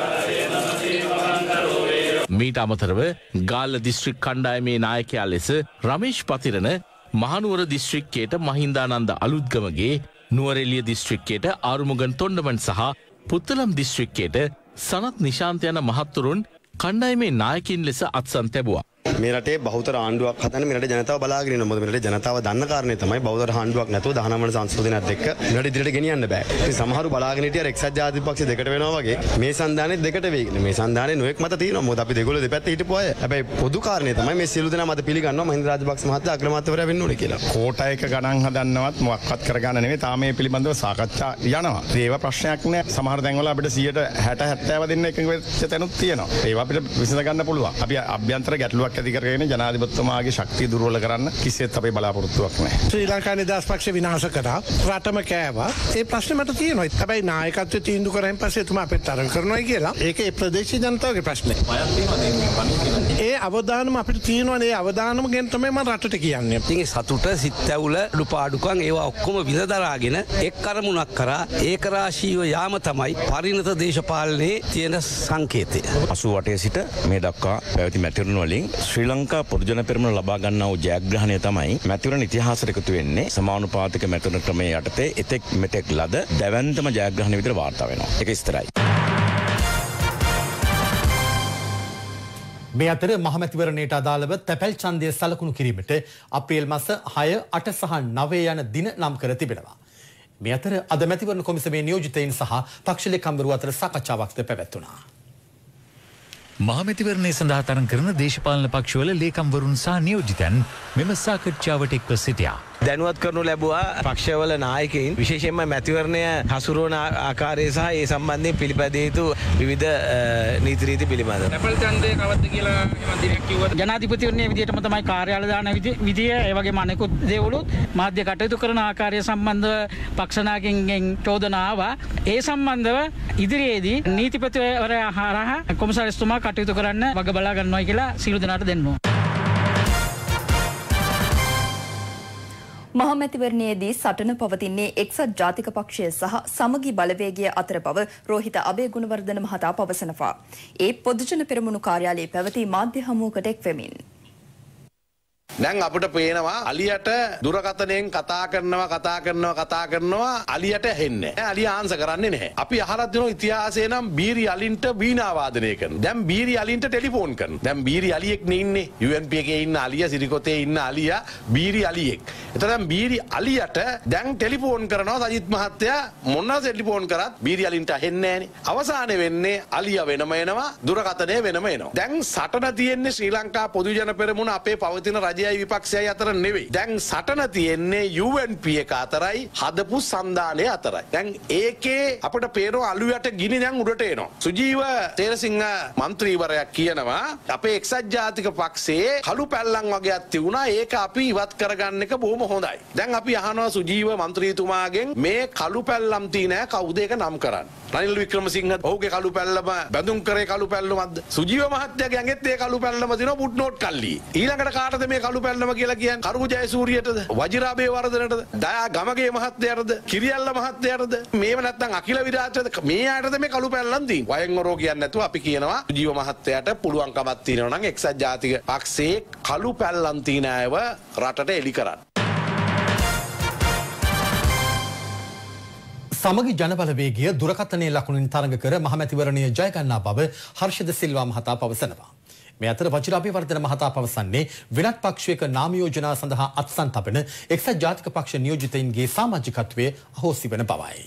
මීට අමතරව ගාල්ල දිස්ත්‍රික් කණ්ඩායමේ නායකයා ලෙස රමේෂ් පතිරණ, මහනුවර දිස්ත්‍රික්කයට මහින්දානන්ද අලුත්ගමගේ, නුවරඑළිය දිස්ත්‍රික්කයට ආරුමුගන් තොණ්ඩමන් සහ පුත්තලම් දිස්ත්‍රික්කයට සනත් නිශාන්ත යන මහත්තුරුන් කණ්ඩායමේ නායකින් ලෙස අත්සන් තැබුවා. මේ රටේ බහුතර ආණ්ඩුවක් හදන්න මේ රටේ ජනතාව බලාගෙන ඉන්නවා. මොකද මේ රටේ ජනතාව දන්න කාරණේ තමයි බහුතර ආණ්ඩුවක් නැතුව දහනවන සංශෝධනයත් එක්ක මේ රට ඉදිරියට ගෙනියන්න බෑ. ඉතින් සමහරු බලාගෙන හිටියා එක්සත් ජාතික පක්ෂ දෙකට වෙනවා වගේ මේ සංධානයේ දෙකට වෙයි. මේ සංධානයේ නොඑක් මත තියෙනවා. මොකද අපි දෙගොල්ලෝ දෙපැත්තේ හිටපු අය. හැබැයි පොදු කාරණේ තමයි මේ සියලු දෙනා මත පිළිගන්නවා මහින්ද රාජපක්ෂ මහත්තයා අග්‍රාමාත්‍යවරයා වෙන්න ඕනේ කියලා. කෝටා එක ගණන් හදන්නවත් මොකක්වත් කරගන්න නෙවෙයි. තාම මේ පිළිබඳව සාකච්ඡා යනවා. ඒව ප්‍රශ්නයක් නෑ. සමහර තැන්වල අපිට සියයට හැට හැත්තෑව දෙන්න එකඟ වෙච්ච තැනුත් තියෙනවා. ඒවා අපිට විසඳ ගන්න පුළුවන්. අපි අභ්‍යන්තර ගැටලුවක් ඇති කරගෙන ජනාධිපතිතුමාගේ ශක්තිය දුර්වල කරන්න කිසිසේත් අපේ බලාපොරොත්තුවක් නැහැ. ශ්‍රී ලංකා නිදහස් පක්ෂ විනාශ කරා රටම කෑවා. ඒ ප්‍රශ්නේ මට තියෙනවා. හැබැයි නායකත්වයේ තීන්දුව කරායින් පස්සේ එතුමා අපිට තරඟ කරනවා කියලා. ඒක ඒ ප්‍රදේශීය ජනතාවගේ ප්‍රශ්නේ. ඒ අවදානම අපිට තියෙනවානේ. ඒ අවදානම ගැන තමයි මම රටට කියන්නේ. ඉතින් ඒ සතුට සිත්ඇවුල අඩුපාඩුකම් ඒවා ඔක්කොම විලදරාගෙන එක් කරමුණක් කරා ඒක රාශීව යාම තමයි පරිණත දේශපාලනයේ තියෙන සංකේතය. අසූ අටේ සිට මේ දක්වා පැවති මැතිවරණ වලින් ශ්‍රී ලංකා පොදු ජන පෙරමුණ ලබා ගන්නා වූ ජයග්‍රහණය තමයි මැතිවරණ ඉතිහාසයට එකතු වෙන්නේ සමානුපාතික මැතිවරණ ක්‍රමයේ යටතේ එතෙක් මෙතෙක් ලද දැවැන්තම ජයග්‍රහණය විදිහට වාර්තා වෙනවා. ඒක ස්ථිරයි. මේ අතර මහමැතිවරණයට අදාළව තැපැල් ඡන්දය සලකුණු කිරීමට අප්‍රේල් මාස හය අට සහ නවය යන දින නම් කර තිබෙනවා. මේ අතර අද මැතිවරණ කොමිසමේ නියෝජිතයින් සහ පක්ෂ ලේකම්වරු අතර සාකච්ඡාවක්ද පැවැත්වුණා. මහමැතිවරණය සඳහා තරම් කරන දේශපාලන පක්ෂවල ලේකම්වරුන් සහ නියෝජිතයන් මෙම සාකච්ඡාවට එක්ව සිටියා. දැනුවත් කරනු ලැබුවා පක්ෂවල නායකයින් විශේෂයෙන්ම මැතිවරණය හසුරුවන ආකාරය සහ ඒ සම්බන්ධයෙන් පිළිපැදිය යුතු විවිධ නීති රීති පිළිබඳව. තැපැල් ඡන්දය කවද්ද කියලා මම දිනක් කිව්වා. ජනාධිපතිවරණයේ විදියටම තමයි කාර්යාලය දාන විදිය ඒ වගේම අනෙකුත් දේවලුත් මාධ්‍ය කටයුතු කරන ආකාරය සම්බන්ධව පක්ෂ නායකයන්ගෙන් චෝදනා ආවා. ඒ සම්බන්ධව ඉදිරියේදී නීතිපතිවරයා හරහා කොමසාරිස්තුමා කටයුතු කරන්න වග බලා ගන්නවා කියලා සියලු දෙනාට දෙන්නවා. මහමැතිවරණයේදී සටන පවතින්නේ එක්සත් ජාතික පක්ෂය සහ සමගි බලවේගය අතර බව රෝහිත අබේගුණවර්ධන මහතා පවසනවා. ඒ පොදුජන පෙරමුණු කාර්යාලයේ පැවති මාධ්‍ය හමුවකට එක් වෙමින් දැන් අපිට පේනවා අලියට දුරකථනයෙන් කතා කරනවා කතා කරනවා කතා කරනවා අලියට ඇහෙන්නේ නැහැ. අලිය ආන්සර් කරන්නේ නැහැ. අපි අහලා තියෙන ඉතිහාසයේ නම් බීරි අලින්ට වීණා වාදනය කරනවා. දැන් බීරි අලින්ට ටෙලිෆෝන් කරනවා. දැන් බීරි අලියෙක් නේ ඉන්නේ. යූ එන් පී එකේ ඉන්න අලිය සිරිකොතේ ඉන්න අලියා බීරි අලියෙක්. එතකොට දැන් බීරි අලියට දැන් ටෙලිෆෝන් කරනවා සජිත් මහත්තයා මොනවා ටෙලිෆෝන් කරත් බීරි අලින්ට ඇහෙන්නේ නැහනේ. අවසානයේ වෙන්නේ අලිය වෙනම එනවා දුරකථනය වෙනම එනවා. දැන් සටන තියෙන්නේ ශ්‍රී ලංකා පොදු ජන පෙරමුණ අපේ පවතින රජයයි විපක්ෂයයි අතර නෙවෙයි. දැන් සටන තියෙන්නේ යූ එන් පී එක අතරයි හදපු සන්ධානය අතරයි. දැන් ඒකේ අපිට පේනවා අලුයට ගිනි දැන් උඩට එනවා. සුජීව තේරසිංහ മന്ത്രിවරයා කියනවා අපේ එක්සත් ජාතික පක්ෂයේ කළු පැල්ලම් වගේක් තිබුණා. ඒක අපි ඉවත් කරගන්න එක බොහොම හොඳයි. දැන් අපි අහනවා සුජීව മന്ത്രിතුමාගෙන් මේ කළු පැල්ලම් තියෙන කවුද ඒක නම් කරන්නේ? රනිල් වික්‍රමසිංහ ඔහුගේ කළු පැල්ලම බඳුන් කරේ කළු පැල්ලමක්ද? සුජීව මහත්තයාගේ ඇඟෙත් ඒ කළු පැල්ලම තියෙනවා පුට් නෝට් කල්ලි. ඊළඟට කාටද මේ කළු පැල්ලම කියලා කියන්නේ? කරු ජයසූරියටද? වජිරාබේ වර්ධනටද? දයා ගමගේ මහත්තයාටද? කිරියල්ල මහත්තයාටද? මේව නැත්තම් අකිල විරාජ්‍යද? මේ ආයතද මේ කළු පැල්ලම් තියෙන්නේ? වයන්වරෝ කියන්නේ නැතුව අපි කියනවා සුජීව මහත්තයාට පුළුවන්කමක් තියෙනවා නම් එක්සත් ජාතික පක්ෂයේ කළු පැල්ලම් තියෙන අයව රටට එලි කරන්න. සමගි ජනබලවේගය දුරකථනයේ ලකුණින් තරඟ කර මහමැතිවරණය ජය ගන්නා බව හර්ෂද සිල්වා මහතා පවසනවා. මේ අතර වජිරාභිවර්ධන මහතා පවසන්නේ වෙනත් පක්ෂයක නාම යෝජනා සඳහා අත්සන් තබන එක්සත් ජාතික පක්ෂ නියෝජිතයින්ගේ සමාජිකත්වයේ අහෝසි වන බවයි.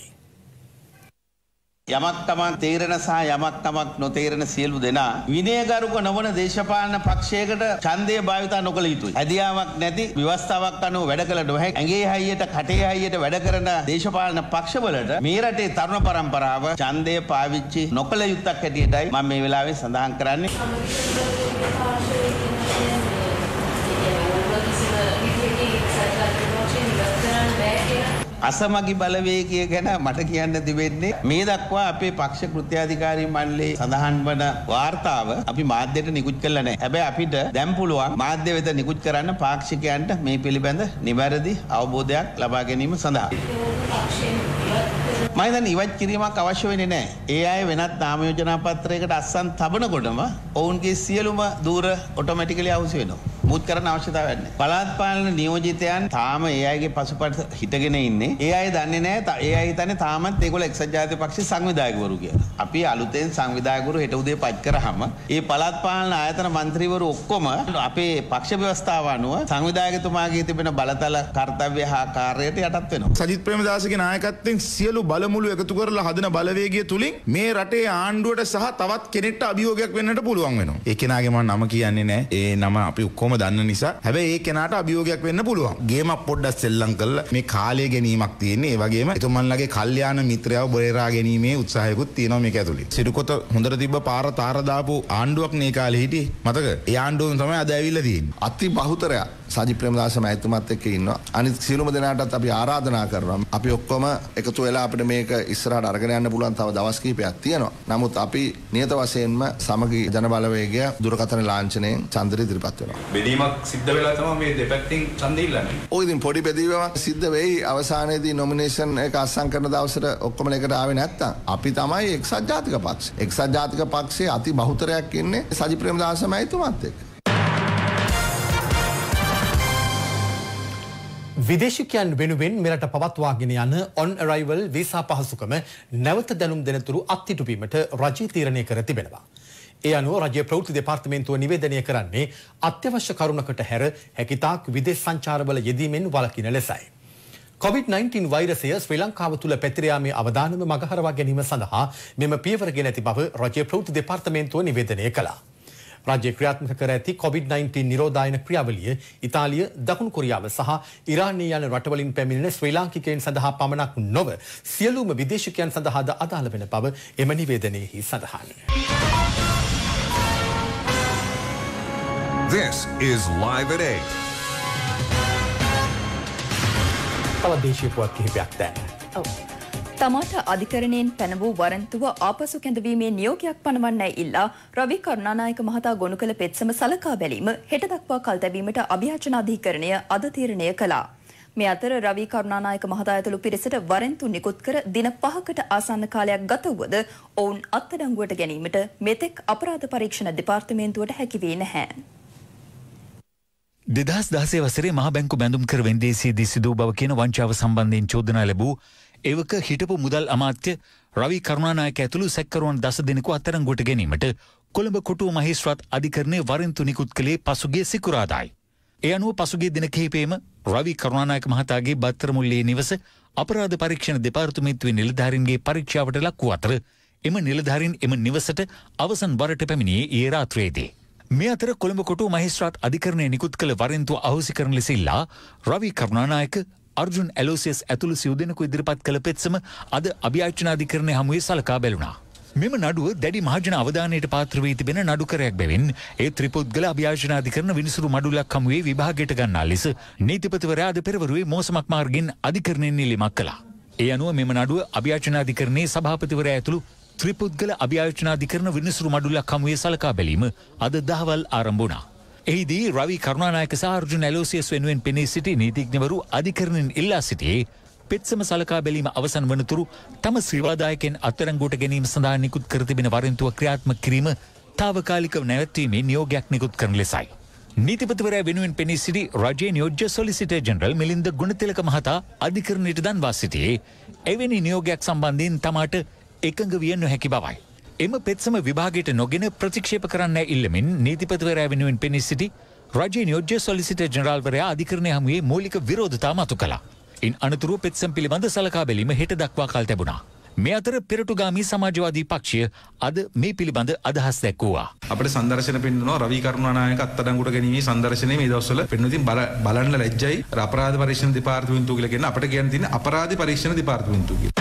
යමක් තමන් තේරෙන සහ යමක් තමක් නොතේරෙන සියලු දෙනා විනයගරුක නොවන දේශපාලන පක්ෂයකට ඡන්දය භාවිතා නොකළ යුතුයි. හැදියාවක් නැති ව්‍යවස්ථාවක් අනුව වැඩ කළ නොහැකි ඇඟේ හයියට කටේ හයියට වැඩ කරන දේශපාලන පක්ෂවලට මේ රටේ තරුණ පරම්පරාව ඡන්දය පාවිච්චි නොකළ යුත්තක් හැටියටයි මම මේ වෙලාවේ සඳහන් කරන්නේ. අසමගි බලවේගය ගැන මට කියන්න තිබෙන්නේ මේ දක්වා අපේ පක්ෂ කෘත්‍යාධිකාරී මණ්ඩලයේ සඳහන් වන වාර්තාව අපි මාධ්‍යයට නිකුත් කළා නැහැ. හැබැයි අපිට දැන් පුළුවන් මාධ්‍ය වෙත නිකුත් කරන්න පාක්ෂිකයන්ට මේ පිළිබඳ නිවැරදි අවබෝධයක් ලබා ගැනීම සඳහා. මම දැන් ඉවත් කිරීමක් අවශ්‍ය වෙන්නේ නැහැ. ඒ අය වෙනත් නාම යෝජනා පත්‍රයකට අස්සන් තබනකොටම ඔවුන්ගේ සියලුම දූර ඔටෝමැටිකලි අවශ්‍ය වෙනවා. මුත් කරන්න අවශ්‍යතාවයක් නැහැ. පළාත් පාලන නියෝජිතයන් තාම ඒ අයගේ පසුපස හිටගෙන ඉන්නේ. ඒ අය දන්නේ නැහැ. ඒ අය හිතන්නේ තාමත් ඒගොල්ලෝ එක්සත් ජාතික පක්ෂයේ සංවිධායකවරු කියලා. අපි අලුතෙන් සංවිධායකවරු හෙට උදේ පත් කරාම ඒ පළාත් පාලන ආයතන മന്ത്രിවරු ඔක්කොම අපේ පක්ෂ ව්‍යවස්ථාව අනුව සංවිධායකතුමාගේ තිබෙන බලතල කාර්යය හා කාර්යයට යටත් වෙනවා. සජිත් ප්‍රේමදාසගේ නායකත්වයෙන් සියලු බලමුළු එකතු කරලා හදන බලවේගය තුලින් මේ රටේ ආණ්ඩුවට සහ තවත් කෙනෙක්ට අභියෝගයක් වෙන්නට පුළුවන් වෙනවා. ඒ කෙනාගේ මම නම කියන්නේ නැහැ. ඒ නම අපි ඔක්කොම දන්න නිසා. හැබැයි ඒ කෙනාට අභියෝගයක් වෙන්න පුළුවන්. ගේමක් පොඩ්ඩක් සෙල්ලම් කරලා මේ කාලය ගැනීමක් තියෙන්නේ. ඒ වගේම එතුමන්ලගේ කල්යාණ මිත්‍රයව බොරේරා ගැනීමේ උත්සාහයකුත් තියෙනවා මේක ඇතුලේ. සිරුකොත හොඳට තිබ්බ පාර තාර දාපු ආණ්ඩුවක් නේ කාලේ හිටියේ. මතක? ඒ ආණ්ඩුවෙන් තමයි අද ඇවිල්ලා තියෙන්නේ. අති බහුතරය සජිත් ප්‍රේමදාස මහත්මයාත් එක්ක ඉන්නවා. අනිත් සියලුම දෙනාටත් අපි ආරාධනා කරනවා. අපි ඔක්කොම එකතු වෙලා අපිට මේක ඉස්සරහට අරගෙන යන්න පුළුවන් තව දවස් කිහිපයක් තියෙනවා. නමුත් අපි නියත වශයෙන්ම සමගි ජන බලවේගය දුරකථන ලාංඡනයෙන් ඡන්දෙ ඉදිරිපත් වෙනවා. බෙදීමක් සිද්ධ වෙලා තමයි මේ දෙපැත්තෙන් ඡන්දෙ ඉල්ලන්නේ. ඔය ඉතින් පොඩි බෙදීමක් සිද්ධ වෙයි. අවසානයේදී නොමිනේෂන් එක අත්සන් කරන දවසට ඔක්කොම එකට ආවේ නැත්තම් අපි තමයි එක්සත් ජාතික පක්ෂ. එක්සත් ජාතික පක්ෂයේ අති බහුතරයක් ඉන්නේ සජිත් ප්‍රේමදාස මහත්මයාත් එක්ක. විදේශිකයන් වෙනුවෙන් මෙරට පවත්වාගෙන යන on arrival වීසා පහසුකම නැවත දැනුම් දෙනතුරු අත්හිටුවීමට රජය තීරණය කර තිබෙනවා. ඒ අනුව රජයේ ප්‍රවෘත්ති දෙපාර්තමේන්තුව නිවේදනය කරන්නේ අත්‍යවශ්‍ය කරුණකට හැර හැකිතාක් විදේශ සංචාරවල යෙදීමෙන් වළකින ලෙසයි. කොවිඩ් නයින්ටීන් වෛරසය ශ්‍රී ලංකාව තුළ පැතිර යාමේ අවදානම මගහරවා ගැනීම සඳහා මෙම පියවර ගෙන ඇති බව රජයේ ප්‍රවෘත්ති දෙපාර්තමේන්තුව නිවේදනය කළා. රාජ්‍ය ක්‍රියාත්මක කර ඇති කොවිඩ් නයින්ටීන් නිරෝධායන ක්‍රියාවලිය ඉතාලිය, දකුණු කොරියාව සහ ඉරානය යන රටවලින් පැමිණෙන ශ්‍රී ලාංකිකයන් සඳහා පමණක් නොව සියලුම විදේශිකයන් සඳහාද අදාළ වෙන බව එම නිවේදනයෙහි සඳහන්. This is Live at eight. තව දේශීය පුවත් කිහිපයක් දැන්. තමාට අධිකරණයෙන් පැන වූ වරන්තුව ආපසු කැඳවීමේ නියෝගයක් පනවන්නයි ඉල්ලා රවි කරුණානායක මහතා ගොනු කළ පෙත්සම සලකා බැලීම හෙට දක්වා කල් තැබීමට අභියාචන අධිකරණය අද තීරණය කළා. මේ අතර රවි කරුණානායක මහතා ඇතුළු පිරිසට වරන්තු නිකුත් කර දින පහකට ආසන්න කාලයක් ගත වුවද ඔවුන් අත්අඩංගුවට ගැනීමට මෙතෙක් අපරාධ පරීක්ෂණ දෙපාර්තමේන්තුවට හැකි වී නැහැ. දෙදහස් දහසේ වසරේ මහ බැංකු බැඳුම් කර වෙන්දේසියේදී සිදු බව කියන වංචාව සම්බන්ධයෙන් චෝදනා ලැබූ එවක හිටපු මුදල් අමාත්‍ය රවි කරුණානායක ඇතුළු සැකකරුවන් දස දෙනෙකු අත්අඩංගුවට ගැනීමට කොළඹ කොටුව මහේස්ත්‍රාත් අධිකරණය වරෙන්තු නිකුත් කළේ පසුගිය සිකුරාදායි. ඒ අනුව පසුගිය දින කිහිපෙම රවි කරුණානායක මහතාගේ බත්තර මුල්ලේ නිවස අපරාධ පරීක්ෂණ දෙපාර්තමේන්තුවේ නිලධාරීන්ගේ පරීක්ෂාවට ලක් වූ අතර එම නිලධාරීන් එම නිවසට අවසන් වරට පැමිණියේ ඊයේ රාත්‍රියේදී. මේ අතර කොළඹ කොටුව මහේස්ත්‍රාත් අධිකරණය නිකුත් කළ වරෙන්තුව අහෝසි කරන ලෙස ඉල්ලා රවි කරුණානායක අර්ජුන් ඇලෝසියස් ඇතුළු සිව් දෙනෙකු ඉදිරිපත් කළ පෙත්සම අද අභියාචනාධිකරණය හමුවේ සලකා බැලුණා. මෙම නඩුව දැඩි මහජන අවධානයට පාත්‍ර වී තිබෙන නඩුකරයක් බැවින් ඒ ත්‍රිපුද්ගල අභියාචනාධිකරණ විනිසුරු මඩුලක් හමුවේ විභාගයට ගන්නා ලෙස නීතිපතිවරයා අද පෙරවරුවේ මෝසමක් මාර්ගයෙන් අධිකරණයෙන් ඉල්ලීමක් කළා. ඒ අනුව මෙම නඩුව අභියාචනාධිකරණයේ සභාපතිවරයා ඇතුළු ත්‍රිපුද්ගල අභියාචනාධිකරණ විනිසුරු මඩුලක් හමුවේ සලකා බැලීම අද දහවල් ආරම්භ වුණා. එහිදී රවි කරුණානායක සහ අර්ජුන ඇලෝසියස් වෙනුවෙන් පෙනී සිටි නීතිඥවරු අධිකරණයෙන් ඉල්ලා සිටියේ පෙත්සම සලකා බැලීම අවසන් වනතුරු තම ශ්‍රීවාදායකෙන් අත්අඩංගුවට ගැනීම සඳහා නිකුත් කර තිබෙන වරෙන්තුව ක්‍රියාත්මක කිරීම තාවකාලිකව නැවැත්වීමේ නියෝගයක් නිකුත් කරන ලෙසයි. නීතිපතිවරයා වෙනුවෙන් පෙනී සිටි රජයේ නියෝජ්‍ය සොලිසිටර් ජෙනරල් මිලින්ද ගුණතිලක මහතා අධිකරණයට දන්වා සිටියේ එවැනි නියෝගයක් සම්බන්ධයෙන් තමාට එකඟ විය නොහැකි බවයි. එම පෙත්සම විභාගයට නොගෙන ප්‍රතික්ෂේප කරන්න ඉල්ලමින් නීතිපතිවරයා වෙනුවෙන් පෙනී සිටි රජයේ නියෝජ්‍ය සොලිසිටර් ජෙනරාල්වරයා අධිකරණය හමුවේ මූලික විරෝධතා මතු කළා. ඉන් අනතුරුව පෙත්සම් පිළිබඳ සලකා බැලීම හෙට දක්වා කල් තැබුණා. මේ අතර පෙරටුගාමී සමාජවාදී පක්ෂය අද මේ පිළිබඳ අදහස් දැක්වුවා. අපිට සංදර්ශන පෙන්වනවා රවි කරුණානායක අත්අඩංගුවට ගැනීමේ සංදර්ශනයේ මේ දවස්වල පෙන්වන ඉතින් බලන්න ලැජ්ජයි. අපරාධ පරීක්ෂණ දෙපාර්තමේන්තුව කියලා කියන අපිට කියන්න තියෙන අපරාධ පරීක්ෂණ දෙපාර්තමේන්තුව කියලා.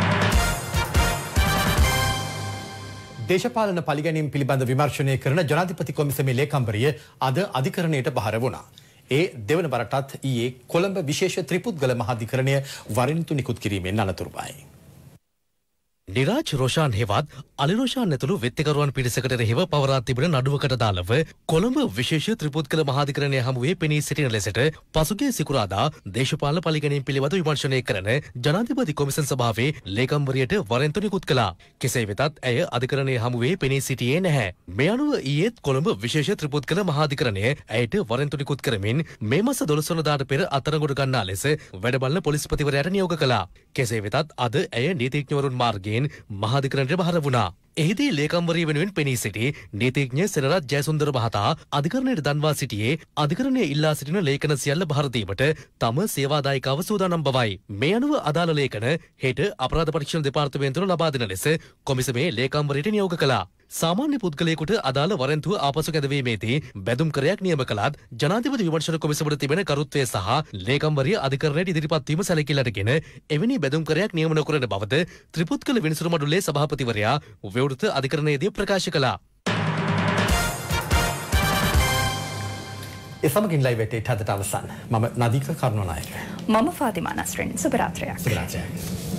දේශපාලන පලිගැනීම් පිළිබඳ විමර්ශනය කරන ජනාධිපති කොමිසමේ ලේකම්වරිය අද අධිකරණයට බහර වුණා. ඒ දෙවන වරටත් ඊයේ කොළඹ විශේෂ ත්‍රිපුද්ගල මහාධිකරණය වරෙන්තු නිකුත් කිරීමෙන් අනතුරුවයි. නිරාජ් රෝෂාන් හෙවත් අලි රෝෂාන් ඇතුළු වෙත්තිකරුවන් පිරිසකට රෙහිව පවරා තිබෙන නඩුවකට දාලව කොළඹ විශේෂ ත්‍රිපුත්කල මහාධිකරණය හමුවේ පෙනී සිටින ලෙසට පසුගිය සිකුරාදා දේශපාලන පරිගැනීම් පිළිබඳ විමර්ශනය කරන ජනාධිපති කොමිසම් සභාවේ ලේකම්වරියට වරෙන්තු නිකුත් කළා. කෙසේ වෙතත් ඇය අධිකරණයේ හමුවේ පෙනී සිටියේ නැහැ. මේ අනුව ඊයේත් කොළඹ විශේෂ ත්‍රිපුත්කල මහාධිකරණය ඇයට වරෙන්තු නිකුත් කරමින් මේ මාස දොළොස් වෙනිදාට පෙර අත්අඩංගුවට ගන්නා ලෙස වැඩබලන පොලිස්පතිවරයාට නියෝග කළා. කෙසේ වෙතත් අද ඇය නීතිඥවරුන් මාර්ගයෙන් මහාධිකරණයට බහර වුණා. එහිදී ලේකම්වරිය වෙනුවෙන් පෙනී සිටි නීතිඥ සෙනරත් ජයසුන්දර මහතා අධිකරණයට දන්වා සිටියේ අධිකරණය ඉල්ලා සිටින ලේඛන සියල්ල බහර දීමට තම සේවාදායිකාව සූදානම් බවයි. මේ අනුව අදාළ ලේඛන හෙට අපරාධ පරීක්ෂණ දෙපාර්තමේන්තුවට ලබා දෙන ලෙස කොමිසමේ ලේකම්වරියට නියෝග කළා. සාමාන්‍ය පුද්ගලයෙකුට අදාළ වරෙන්තුව ආපසු කැදවීමේදී බැදුම් කරයක් නියම කළත් ජනාධිපති විමර්ශන කොමිසමට තිබෙන කරුත්වය සහ ලේකම්වරිය අධිකරණයට ඉදිරිපත් වීම සැලකිල්ලටගෙන එවැනි බැදුම් කරයක් නියම නොකරන බවද ත්‍රිපුත්කල විනිසුරු මඩුල්ලේ සභාපතිවරයා විවෘත අධිකරණයේදී ප්‍රකාශ කළා. ඒ සමගින් ලයිව් එකේ අදට අවසන්. මම නදීක කරුණානායක. මම ෆාතිමා නස්රින්. සුබ රාත්‍රියක්. සුබ රාත්‍රියක්.